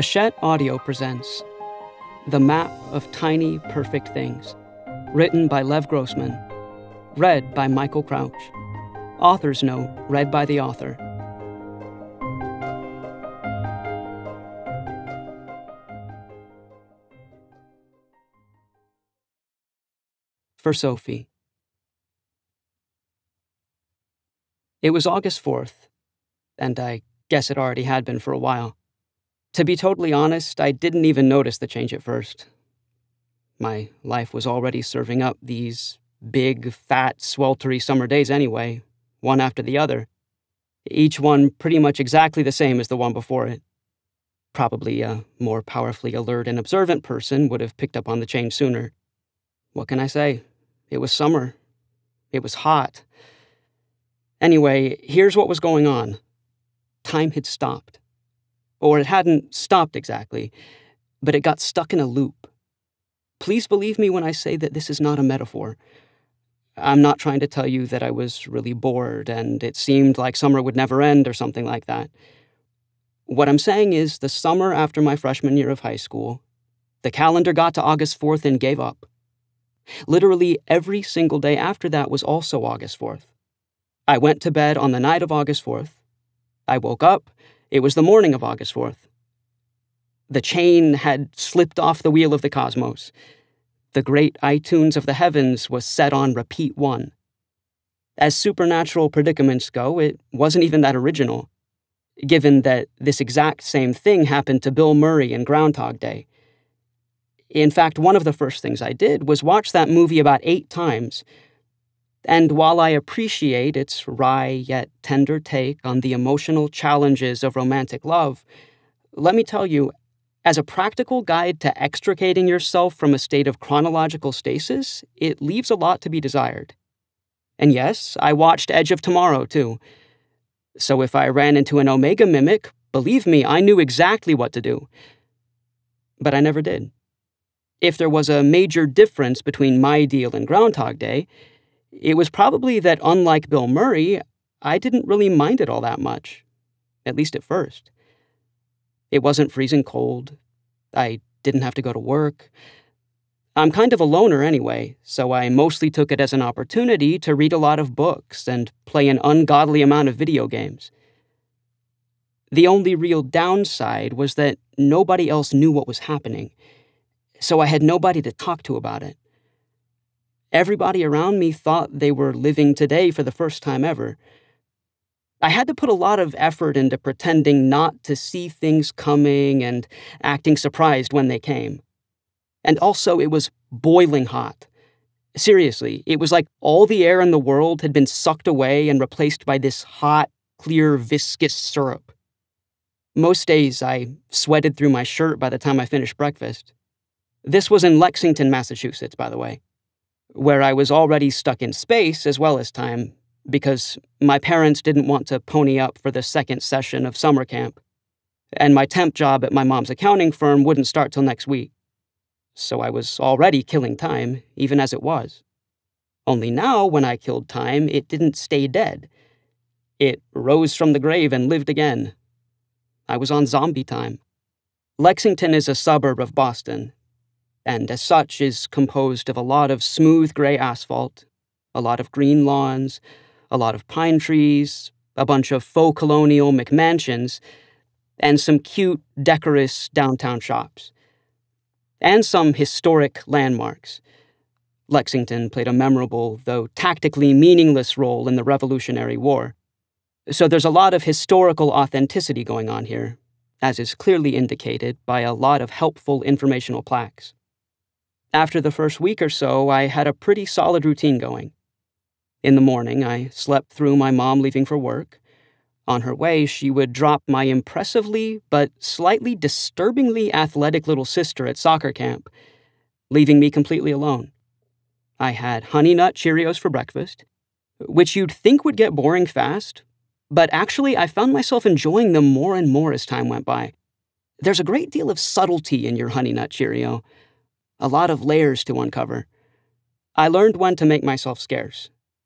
Hachette Audio presents The Map of Tiny Perfect Things, written by Lev Grossman, read by Michael Crouch. Author's note, read by the author. For Sophie. It was August 4th, and I guess it already had been for a while. To be totally honest, I didn't even notice the change at first. My life was already serving up these big, fat, sweltery summer days anyway, one after the other, each one pretty much exactly the same as the one before it. Probably a more powerfully alert and observant person would have picked up on the change sooner. What can I say? It was summer. It was hot. Anyway, here's what was going on. Time had stopped. Or it hadn't stopped exactly, but it got stuck in a loop. Please believe me when I say that this is not a metaphor. I'm not trying to tell you that I was really bored and it seemed like summer would never end or something like that. What I'm saying is the summer after my freshman year of high school, the calendar got to August 4th and gave up. Literally every single day after that was also August 4th. I went to bed on the night of August 4th. I woke up. It was the morning of August 4th. The chain had slipped off the wheel of the cosmos. The great iTunes of the heavens was set on repeat 1. As supernatural predicaments go, it wasn't even that original, given that this exact same thing happened to Bill Murray in Groundhog Day. In fact, one of the first things I did was watch that movie about 8 times. And while I appreciate its wry yet tender take on the emotional challenges of romantic love, let me tell you, as a practical guide to extricating yourself from a state of chronological stasis, it leaves a lot to be desired. And yes, I watched Edge of Tomorrow, too. So if I ran into an Omega mimic, believe me, I knew exactly what to do. But I never did. If there was a major difference between my deal and Groundhog Day, it was probably that, unlike Bill Murray, I didn't really mind it all that much, at least at first. It wasn't freezing cold. I didn't have to go to work. I'm kind of a loner anyway, so I mostly took it as an opportunity to read a lot of books and play an ungodly amount of video games. The only real downside was that nobody else knew what was happening, so I had nobody to talk to about it. Everybody around me thought they were living today for the first time ever. I had to put a lot of effort into pretending not to see things coming and acting surprised when they came. And also, it was boiling hot. Seriously, it was like all the air in the world had been sucked away and replaced by this hot, clear, viscous syrup. Most days, I sweated through my shirt by the time I finished breakfast. This was in Lexington, Massachusetts, by the way, where I was already stuck in space as well as time, because my parents didn't want to pony up for the second session of summer camp, and my temp job at my mom's accounting firm wouldn't start till next week. So I was already killing time, even as it was. Only now, when I killed time, it didn't stay dead. It rose from the grave and lived again. I was on zombie time. Lexington is a suburb of Boston, and as such is composed of a lot of smooth gray asphalt, a lot of green lawns, a lot of pine trees, a bunch of faux colonial McMansions, and some cute, decorous downtown shops. And some historic landmarks. Lexington played a memorable, though tactically meaningless role in the Revolutionary War. So there's a lot of historical authenticity going on here, as is clearly indicated by a lot of helpful informational plaques. After the first week or so, I had a pretty solid routine going. In the morning, I slept through my mom leaving for work. On her way, she would drop my impressively but slightly disturbingly athletic little sister at soccer camp, leaving me completely alone. I had Honey Nut Cheerios for breakfast, which you'd think would get boring fast, but actually I found myself enjoying them more and more as time went by. There's a great deal of subtlety in your Honey Nut Cheerio. A lot of layers to uncover. I learned when to make myself scarce.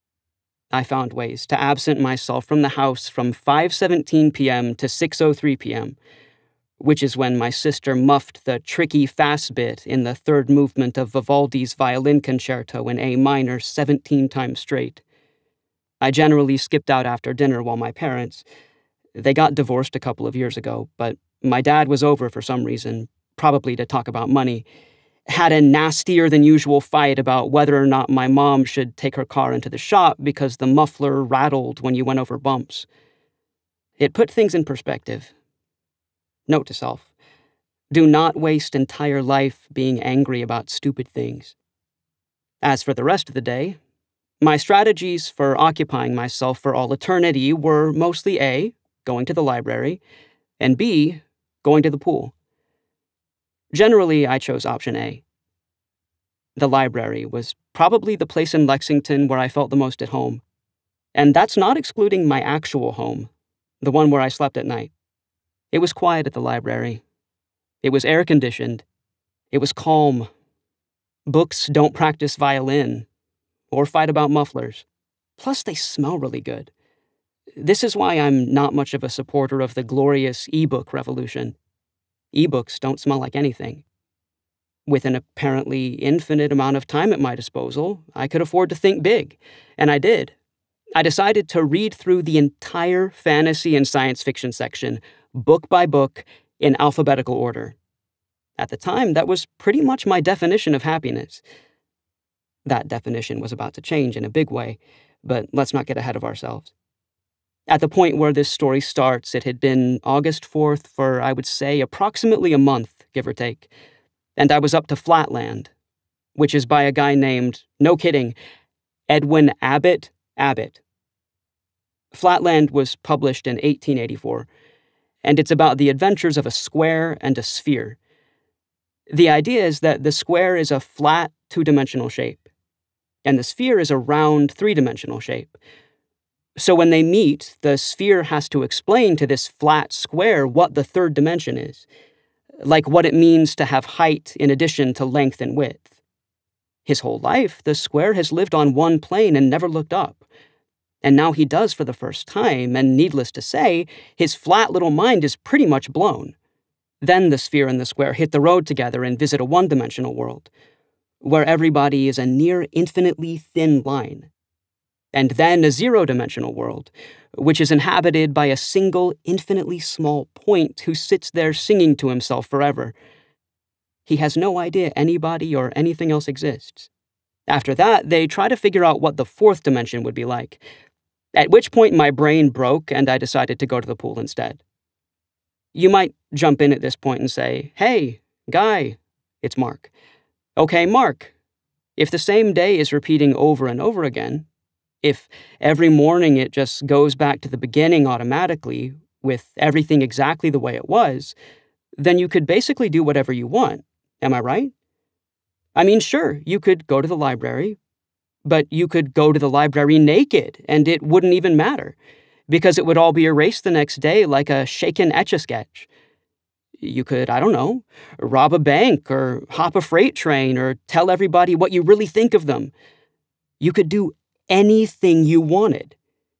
I found ways to absent myself from the house from 5:17 p.m. to 6:03 p.m., which is when my sister muffed the tricky fast bit in the third movement of Vivaldi's violin concerto in A minor 17 times straight. I generally skipped out after dinner while my parents, they got divorced a couple of years ago, but my dad was over for some reason, probably to talk about money, had a nastier than usual fight about whether or not my mom should take her car into the shop because the muffler rattled when you went over bumps. It put things in perspective. Note to self: do not waste entire life being angry about stupid things. As for the rest of the day, my strategies for occupying myself for all eternity were mostly A, going to the library, and B, going to the pool. Generally, I chose option A. The library was probably the place in Lexington where I felt the most at home. And that's not excluding my actual home, the one where I slept at night. It was quiet at the library. It was air-conditioned. It was calm. Books don't practice violin or fight about mufflers. Plus, they smell really good. This is why I'm not much of a supporter of the glorious ebook revolution. Ebooks don't smell like anything. With an apparently infinite amount of time at my disposal, I could afford to think big, and I did. I decided to read through the entire fantasy and science fiction section, book by book, in alphabetical order. At the time, that was pretty much my definition of happiness. That definition was about to change in a big way, but let's not get ahead of ourselves. At the point where this story starts, it had been August 4th for, I would say, approximately a month, give or take, and I was up to Flatland, which is by a guy named, no kidding, Edwin Abbott. Flatland was published in 1884, and it's about the adventures of a square and a sphere. The idea is that the square is a flat, two-dimensional shape, and the sphere is a round, three-dimensional shape. So when they meet, the sphere has to explain to this flat square what the third dimension is, like what it means to have height in addition to length and width. His whole life, the square has lived on one plane and never looked up. And now he does for the first time, and needless to say, his flat little mind is pretty much blown. Then the sphere and the square hit the road together and visit a one-dimensional world, where everybody is a near infinitely thin line. And then a zero-dimensional world, which is inhabited by a single, infinitely small point who sits there singing to himself forever. He has no idea anybody or anything else exists. After that, they try to figure out what the fourth dimension would be like, at which point my brain broke and I decided to go to the pool instead. You might jump in at this point and say, "Hey, Guy, it's Mark. Okay, Mark, if the same day is repeating over and over again, if every morning it just goes back to the beginning automatically, with everything exactly the way it was, then you could basically do whatever you want. Am I right? I mean, sure, you could go to the library, but you could go to the library naked, and it wouldn't even matter, because it would all be erased the next day like a shaken Etch-a-Sketch. You could, I don't know, rob a bank, or hop a freight train, or tell everybody what you really think of them. You could do anything you wanted.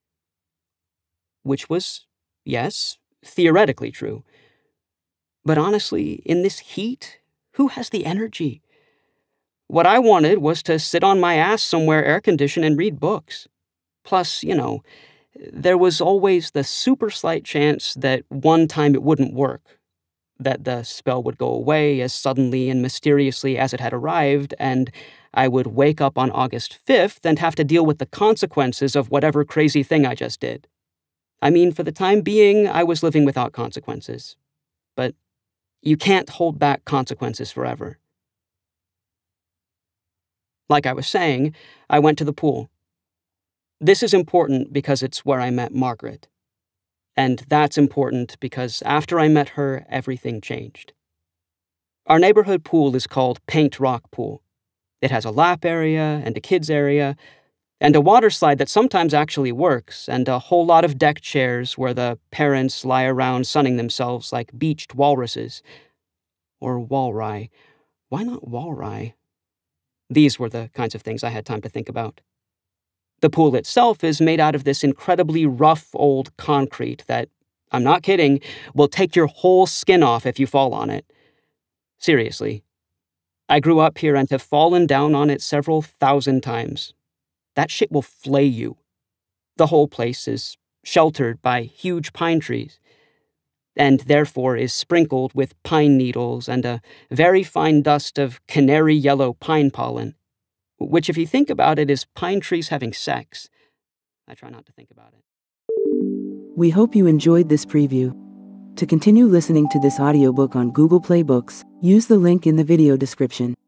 Which was, yes, theoretically true. But honestly, in this heat, who has the energy? What I wanted was to sit on my ass somewhere air-conditioned and read books. Plus, there was always the super slight chance that one time it wouldn't work, that the spell would go away as suddenly and mysteriously as it had arrived, and I would wake up on August 5th and have to deal with the consequences of whatever crazy thing I just did. I mean, for the time being, I was living without consequences. But you can't hold back consequences forever. Like I was saying, I went to the pool. This is important because it's where I met Margaret. And that's important because after I met her, everything changed. Our neighborhood pool is called Paint Rock Pool. It has a lap area and a kids area, and a water slide that sometimes actually works, and a whole lot of deck chairs where the parents lie around sunning themselves like beached walruses. Or walrye. Why not walrye? These were the kinds of things I had time to think about. The pool itself is made out of this incredibly rough old concrete that I'm not kidding, will take your whole skin off if you fall on it. Seriously. I grew up here and have fallen down on it several thousand times. That shit will flay you. The whole place is sheltered by huge pine trees, and therefore is sprinkled with pine needles and a very fine dust of canary yellow pine pollen, which, if you think about it, is pine trees having sex. I try not to think about it. We hope you enjoyed this preview. To continue listening to this audiobook on Google Play Books, use the link in the video description.